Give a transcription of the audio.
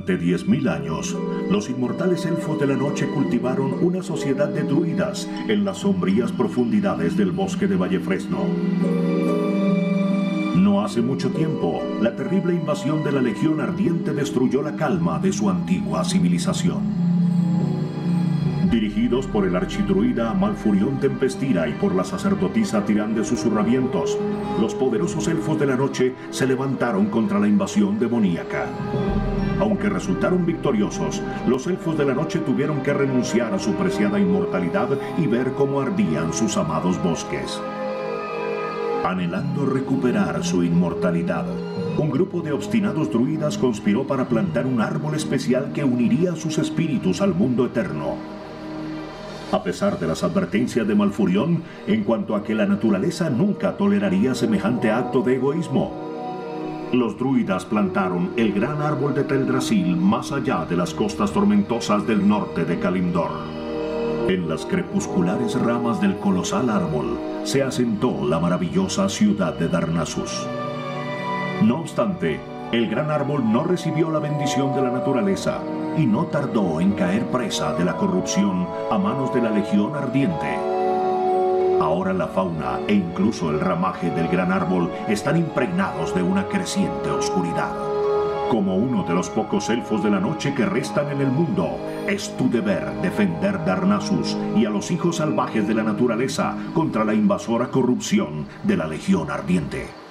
Durante 10.000 años, los inmortales elfos de la noche cultivaron una sociedad de druidas en las sombrías profundidades del bosque de Vallefresno. No hace mucho tiempo, la terrible invasión de la Legión Ardiente destruyó la calma de su antigua civilización. Dirigidos por el archidruida Malfurión Tempestira y por la sacerdotisa Tirán de Susurramientos, los poderosos elfos de la noche se levantaron contra la invasión demoníaca. Aunque resultaron victoriosos, los elfos de la noche tuvieron que renunciar a su preciada inmortalidad y ver cómo ardían sus amados bosques. Anhelando recuperar su inmortalidad, un grupo de obstinados druidas conspiró para plantar un árbol especial que uniría sus espíritus al mundo eterno. A pesar de las advertencias de Malfurión en cuanto a que la naturaleza nunca toleraría semejante acto de egoísmo, los druidas plantaron el gran árbol de Teldrassil más allá de las costas tormentosas del norte de Kalimdor. En las crepusculares ramas del colosal árbol se asentó la maravillosa ciudad de Darnassus. No obstante, el gran árbol no recibió la bendición de la naturaleza y no tardó en caer presa de la corrupción a manos de la Legión Ardiente. Ahora la fauna e incluso el ramaje del gran árbol están impregnados de una creciente oscuridad. Como uno de los pocos elfos de la noche que restan en el mundo, es tu deber defender Darnassus y a los hijos salvajes de la naturaleza contra la invasora corrupción de la Legión Ardiente.